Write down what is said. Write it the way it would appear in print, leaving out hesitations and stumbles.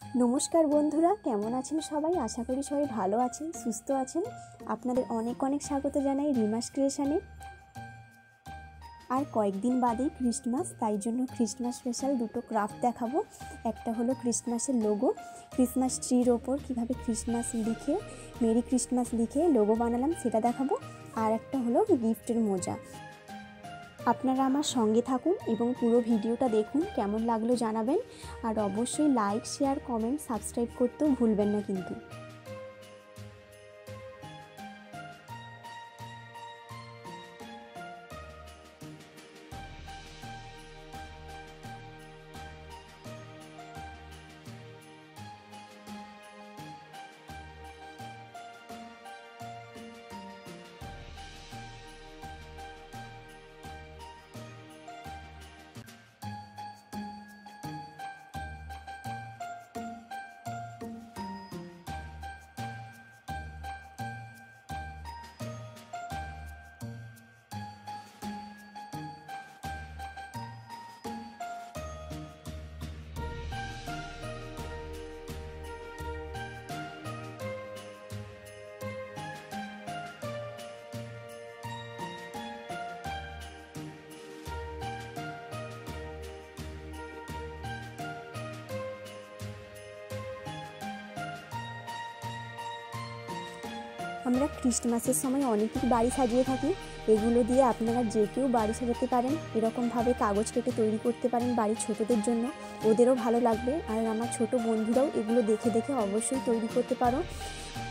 নমস্কার বন্ধুরা, কেমন আছেন সবাই? আশা করি সবাই ভালো আছেন, সুস্থ আছেন। আপনাদের অনেক অনেক স্বাগত জানাই রিমাস ক্রিয়েশনে। আর কয়েকদিন বাদেই ক্রিসমাস, তাই জন্য ক্রিসমাস স্পেশাল দুটো ক্রাফট দেখাবো। একটা হলো ক্রিসমাসের লোগো, ক্রিসমাস ট্রির ওপর কীভাবে ক্রিসমাস লিখে, মেরি ক্রিসমাস লিখে লোগো বানালাম সেটা দেখাবো। আর একটা হলো গিফটের মোজা। আপনারা আমার সঙ্গে থাকুন এবং পুরো ভিডিওটা দেখুন, কেমন লাগলো জানাবেন। আর অবশ্যই লাইক, শেয়ার, কমেন্ট, সাবস্ক্রাইব করতেও ভুলবেন না কিন্তু। আমরা ক্রিসমাসের সময় অনেকেই বাড়ি সাজিয়ে থাকি। এগুলো দিয়ে আপনারা যে কেউ বাড়ি সাজাতে পারেন। এরকমভাবে কাগজ কেটে তৈরি করতে পারেন বাড়ির ছোটদের জন্য, ওদেরও ভালো লাগবে। আর আমার ছোট বন্ধুরাও এগুলো দেখে দেখে অবশ্যই তৈরি করতে পারো।